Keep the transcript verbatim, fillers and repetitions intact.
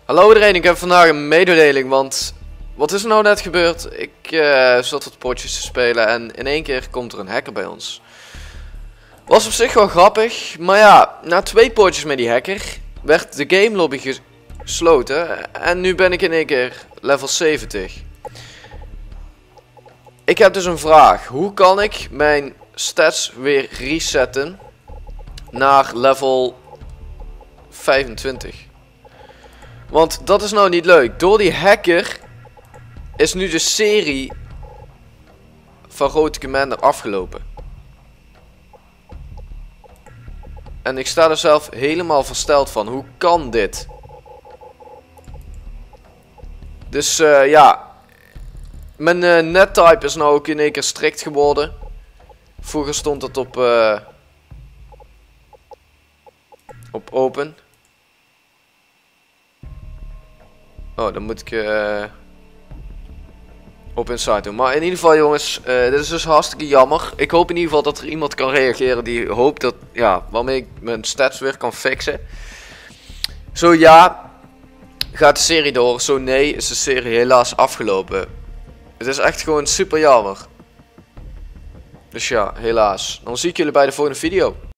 Hallo iedereen, ik heb vandaag een mededeling, want wat is er nou net gebeurd? Ik uh, zat wat potjes te spelen en in één keer komt er een hacker bij ons. Was op zich wel grappig, maar ja, na twee potjes met die hacker werd de game lobby gesloten en nu ben ik in één keer level zeventig. Ik heb dus een vraag, hoe kan ik mijn stats weer resetten naar level vijfentwintig? Want dat is nou niet leuk. Door die hacker is nu de serie van Road Commander afgelopen. En ik sta er zelf helemaal versteld van. Hoe kan dit? Dus uh, ja. Mijn uh, nettype is nou ook in één keer strikt geworden. Vroeger stond het op, uh, op open. Oh, dan moet ik uh, op inside doen. Maar in ieder geval jongens, uh, dit is dus hartstikke jammer. Ik hoop in ieder geval dat er iemand kan reageren die hoopt dat, ja, waarmee ik mijn stats weer kan fixen. Zo ja, gaat de serie door. Zo nee, is de serie helaas afgelopen. Het is echt gewoon super jammer. Dus ja, helaas. Dan zie ik jullie bij de volgende video.